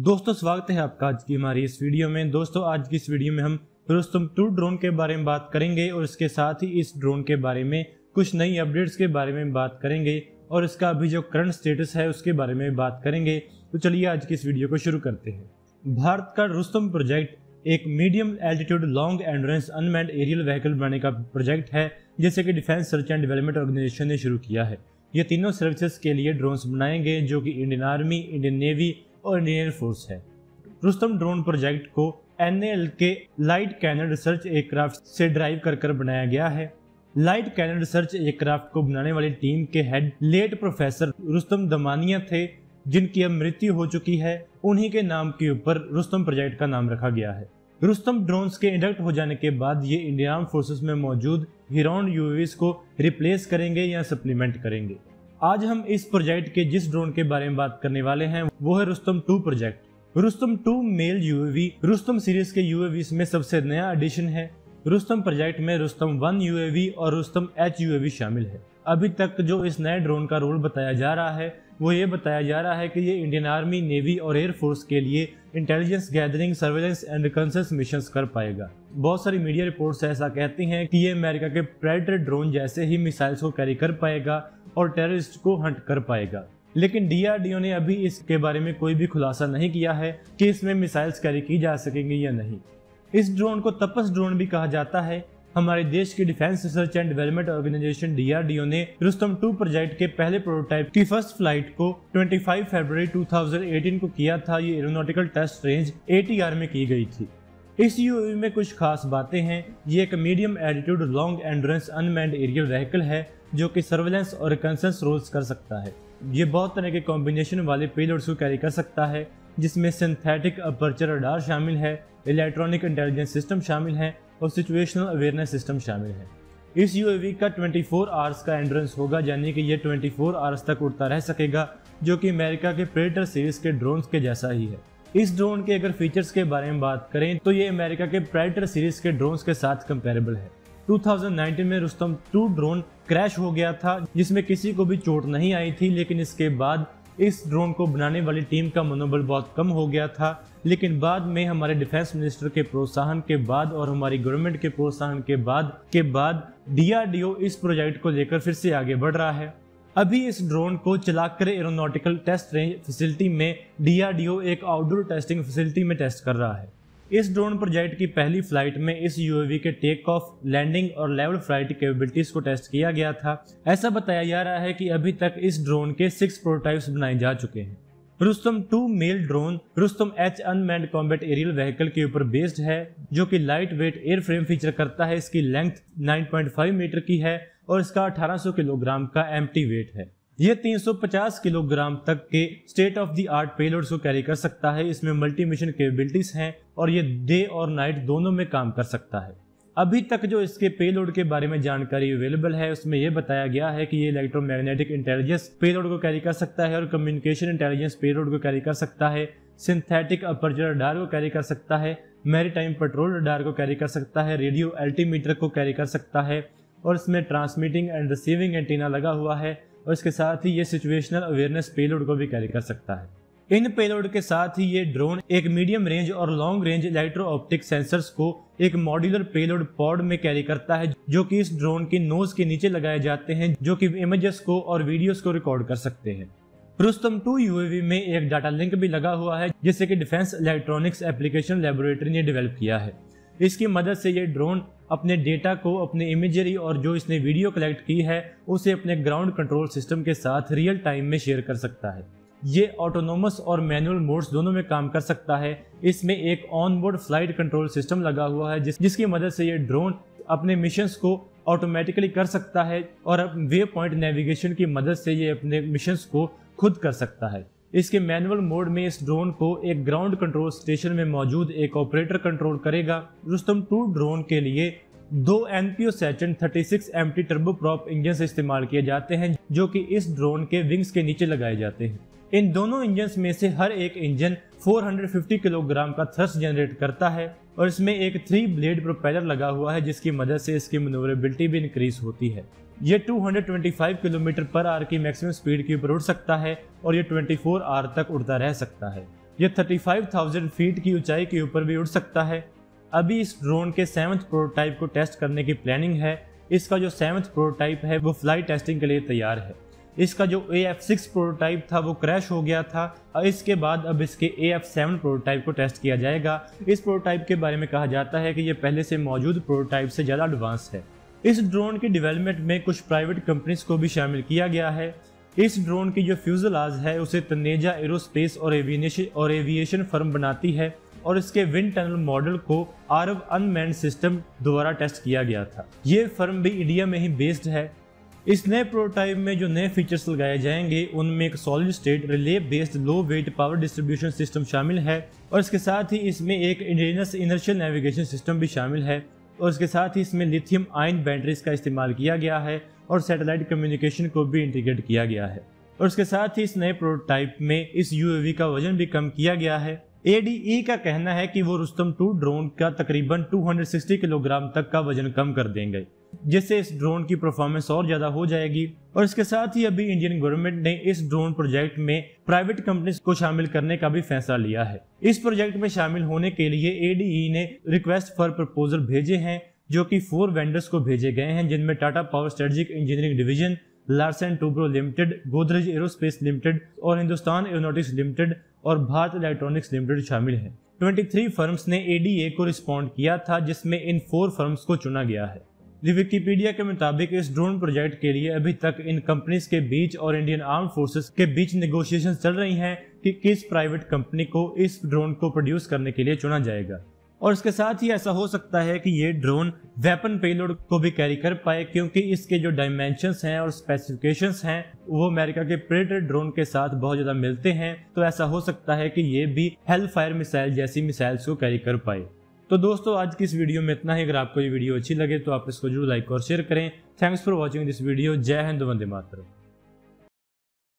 दोस्तों स्वागत है आपका आज की हमारी इस वीडियो में। दोस्तों आज की इस वीडियो में हम रुस्तम 2 ड्रोन के बारे में बात करेंगे और इसके साथ ही इस ड्रोन के बारे में कुछ नई अपडेट्स के बारे में बात करेंगे और इसका अभी जो करंट स्टेटस है उसके बारे में बात करेंगे। तो चलिए आज की इस वीडियो को शुरू करते हैं। भारत का रुस्तम प्रोजेक्ट एक medium altitude long endurance unmanned aerial vehicle बनाने का प्रोजेक्ट है जैसे कि defence search and development organisation ने शुरू किया है। ये तीनों सर्विसेज के लिए ड्रोन्स बनाएंगे जो कि इंडियन आर्मी, इंडियन नेवी और इंडियन एयर फोर्स है। रुस्तम ड्रोन प्रोजेक्ट को NAL के लाइट कैनन रिसर्च एयरक्राफ्ट से ड्राइव कर बनाया गया है। लाइट कैनन रिसर्च एयरक्राफ्ट को बनाने वाली टीम के head late professor Rustom Damania थे जिनकी अब मृत्यु हो चुकी है। उन्हीं के नाम के ऊपर रुस्तम प्रोजेक्ट का नाम रखा गया है। रुस्तम ड्रोन्स के इंडक्ट हो जाने के बाद ये इंडियन आर्म फोर्सेस में मौजूद हिरॉन UAVs को रिप्लेस करेंगे या सप्लीमेंट करेंगे। आज हम इस प्रोजेक्ट के जिस ड्रोन के बारे में बात करने वाले हैं वो है Rustom 2 project. Rustom 2 male UAV Rustom series के UAVs में सबसे नया एडिशन है। रुस्तम प्रोजेक्ट में रुस्तम 1 UAV और रुस्तम H UAV शामिल है। अभी तक जो इस नए ड्रोन का रोल बताया जा रहा है वो ये बताया जा रहा है कि ये इंडियन आर्मी, नेवी और एयर फोर्स के लिए intelligence gathering, surveillance and reconnaissance missions कर पाएगा। बहुत सारी मीडिया रिपोर्ट्स ऐसा कहती हैं कि ये अमेरिका के प्रेडेटर ड्रोन जैसे ही मिसाइल्स को कैरी कर पाएगा और टेररिस्ट को हंट कर पाएगा। लेकिन DRDO ने अभी इसके बारे में कोई भी खुलासा नहीं किया है कि इसमें मिसाइल्स कैरी की जा सकेंगी या नहीं। इस ड्रोन को तपस ड्रोन भी कहा जाता है। हमारे देश की defence research and development organisation DRDO ने रुस्तम 2 प्रोजेक्ट के पहले प्रोटोटाइप की फर्स्ट फ्लाइट को 25 फरवरी 2018 को किया था। ये एरोनॉटिकल टेस्ट रेंज ATR में की गई थी। इस UAV में कुछ खास बातें हैं। ये एक medium altitude long endurance unmanned aerial vehicle है जो कि सर्वेलेंस और रिकॉन्नेसेंस रोल्स कर सकता है। ये बहुत तरह के कॉम्बिनेशन वाले पेलोड्स को कैरी कर सकता है जिसमें सिंथेटिक अपर्चर रडार शामिल है, इलेक्ट्रॉनिक इंटेलिजेंस सिस्टम शामिल है और सिचुएशनल अवेयरनेस सिस्टम शामिल है। इस UAV का 24 आवर्स का एंड्योरेंस होगा, यानी कि ये 24 आवर्स तक उड़ता रह सकेगा, जो कि अमेरिका के प्रेडेटर सीरीज के ड्रोन्स के जैसा ही है। इस ड्रोन के अगर फीचर्स के बारे में बात करें तो ये अमेरिका के प्रेडेटर सीरीज के ड्रोन्स के साथ कंपेरेबल है। 2019 में रुस्तम 2 ड्रोन क्रैश हो गया था जिसमें किसी को भी चोट नहीं आई थी, लेकिन इसके बाद इस ड्रोन को बनाने वाली टीम का मनोबल बहुत कम हो गया था। लेकिन बाद में हमारे डिफेंस मिनिस्टर के प्रोत्साहन के बाद और हमारी गवर्नमेंट के प्रोत्साहन के बाद DRDO इस प्रोजेक्ट को लेकर फिर से आगे बढ़ रहा है। अभी इस ड्रोन को चलाकर एरोनॉटिकल टेस्ट रेंज फैसिलिटी में DRDO एक आउटडोर टेस्टिंग फैसिलिटी में टेस्ट कर रहा है। इस ड्रोन प्रोजेक्ट की पहली फ्लाइट में इस UAV के टेक ऑफ, लैंडिंग और लेवल फ्लाइट कैपेबिलिटीज को टेस्ट किया गया था। ऐसा बताया जा रहा है कि अभी तक इस ड्रोन के 6 प्रोटोटाइप्स बनाए जा चुके हैं। Rustom 2 male drone Rustom H unmanned combat aerial vehicle के ऊपर बेस्ड है जो कि lightweight airframe feature करता है। इसकी लेंथ 9.5 मीटर की है और इसका 1800 किलोग्राम का एम्प्टी वेट है। यह 350 किलोग्राम तक के state of the art payloads को कैरी कर सकता है। इसमें मल्टी मिशन कैपेबिलिटीज हैं और ये डे और नाइट दोनों में काम कर सकता है। अभी तक जो इसके पेलोड के बारे में जानकारी अवेलेबल है उसमें यह बताया गया है कि ये इलेक्ट्रोमैग्नेटिक इंटेलिजेंस पेलोड को कैरी कर सकता है और कम्युनिकेशन इंटेलिजेंस पेलोड को कैरी कर सकता है, सिंथेटिक अपर्चर रडार को कैरी कर सकता है, मैरीटाइम पेट्रोल रडार को कैरी कर सकता है, रेडियो अल्टीमीटर को कैरी कर सकता है और इसमें ट्रांसमिटिंग एंड रिसीविंग एंटीना लगा हुआ है और इसके साथ ही ये सिचुएशनल अवेयरनेस पेलोड को भी कैरी कर सकता है। इन पेलोड के साथ ही ये ड्रोन एक मीडियम रेंज और long range electro optic sensors को एक मॉड्यूलर पेलोड पॉड में कैरी करता है जो कि इस ड्रोन की नोज के नीचे लगाए जाते हैं जो कि इमेजेस को और वीडियोस को रिकॉर्ड कर सकते हैं। रुस्तम 2 UAV में एक डाटा लिंक भी लगा हुआ है जिसे कि डिफेंस इलेक्ट्रॉनिक्स एप्लीकेशन लैबोरेटरी ने डेवलप किया है। इसकी मदद से ये ड्रोन अपने डेटा को, अपने इमेजरी और जो इसने वीडियो कलेक्ट की है उसे अपने ग्राउंड कंट्रोल सिस्टम के साथ रियल टाइम में शेयर कर सकता है। ये ऑटोनोमस और मैनुअल मोड्स दोनों में काम कर सकता है। इसमें एक on board flight control system लगा हुआ है जिसकी मदद से ये ड्रोन अपने मिशंस को ऑटोमेटिकली कर सकता है और वे पॉइंट नेविगेशन की मदद से ये अपने मिशंस को खुद कर सकता है। इसके मैनुअल मोड में इस ड्रोन को एक ग्राउंड कंट्रोल स्टेशन में मौजूद एक ऑपरेटर कंट्रोल करेगा। रुस्तम 2 ड्रोन के लिए 2 NPO Saturn 36 MT turboprop engine इस्तेमाल किए जाते हैं जो कि इस ड्रोन के विंग्स के नीचे लगाए जाते हैं। इन दोनों इंजन में से हर एक इंजन 450 किलोग्राम का थ्रस्ट जनरेट करता है और इसमें एक 3 ब्लेड प्रोपेलर लगा हुआ है जिसकी मदद से इसकी मैन्योरेबिलिटी भी इंक्रीज होती है। ये 225 किलोमीटर पर आवर की मैक्सिमम स्पीड के ऊपर उड़ सकता है और ये 24 आवर तक उड़ता रह सकता है। यह 35,000 फीट की ऊंचाई के ऊपर भी उड़ सकता है। अभी इस ड्रोन के 7th प्रोटोटाइप को टेस्ट करने की प्लानिंग है। इसका जो 7th प्रोटोटाइप है वो फ्लाइट टेस्टिंग के लिए तैयार है। इसका जो AF6 प्रोटोटाइप था वो क्रैश हो गया था और इसके बाद अब इसके AF7 प्रोटोटाइप को टेस्ट किया जाएगा। इस प्रोटोटाइप के बारे में कहा जाता है कि ये पहले से मौजूद प्रोटोटाइप से ज़्यादा एडवांस है। इस ड्रोन की डेवलपमेंट में कुछ प्राइवेट कंपनीज को भी शामिल किया गया है। इस ड्रोन की जो फ्यूजलाज है उसे तनेजा एरोस्पेस और एविएशन फर्म बनाती है और इसके विंड टनल मॉडल को आरव अनमैन्ड सिस्टम द्वारा टेस्ट किया गया था। ये फर्म भी इंडिया में ही बेस्ड है। इस नए प्रोटोटाइप में जो नए फीचर्स लगाए जाएंगे उनमें एक solid state relay based low weight power distribution system शामिल है और इसके साथ ही इसमें एक इंडिजिनस इनर्शियल नेविगेशन सिस्टम भी शामिल है और इसके साथ ही इसमें लिथियम आयन बैटरीज का इस्तेमाल किया गया है और सैटेलाइट कम्युनिकेशन को भी इंटीग्रेट किया गया है। और इसके साथ ही इस नए प्रोटोटाइप में इस UAV का वजन भी कम किया गया है। ADE का कहना है कि वो रुस्तम 2 ड्रोन का तकरीबन 260 किलोग्राम तक का वजन कम कर देंगे, जिससे इस ड्रोन की परफॉर्मेंस और ज्यादा हो जाएगी। और इसके साथ ही अभी इंडियन गवर्नमेंट ने इस ड्रोन प्रोजेक्ट में प्राइवेट कंपनीज को शामिल करने का भी फैसला लिया है। इस प्रोजेक्ट में शामिल होने के लिए ADE ने रिक्वेस्ट फॉर प्रपोजल भेजे हैं, जो कि 4 वेंडर्स को भेजे गए हैं, जिनमें Tata power strategic engineering division, Larsen Toubro limited, Godrej aerospace limited और हिंदुस्तान एरोनॉटिक्स लिमिटेड और भारत इलेक्ट्रॉनिक्स लिमिटेड शामिल हैं। 23 फर्म्स ने ADA को रिस्पॉन्ड किया था, जिसमें इन 4 फर्म्स को चुना गया है। विकिपीडिया के मुताबिक इस ड्रोन प्रोजेक्ट के लिए अभी तक इन कंपनीज के बीच और इंडियन आर्म फोर्सेस के बीच नेगोशिएशन चल रही हैं कि किस प्राइवेट कंपनी को इस ड्रोन को प्रोड्यूस करने के लिए चुना जाएगा। और इसके साथ ही ऐसा हो सकता है कि ये ड्रोन वेपन पेलोड को भी कैरी कर पाए, क्योंकि इसके जो डायमेंशंस हैं और स्पेसिफिकेशंस हैं वो अमेरिका के प्रेडेटर ड्रोन के साथ बहुत ज़्यादा मिलते हैं। तो ऐसा हो सकता है कि ये भी हेलफायर मिसाइल जैसी मिसाइल्स को कैरी कर पाए। तो दोस्तों आज की इस वीडियो में इतना ही। अगर आपको ये वीडियो अच्छी लगे तो आप इसको जरूर लाइक और शेयर करें। Thanks for watching this video. जय हिंद, वंदे मातरम।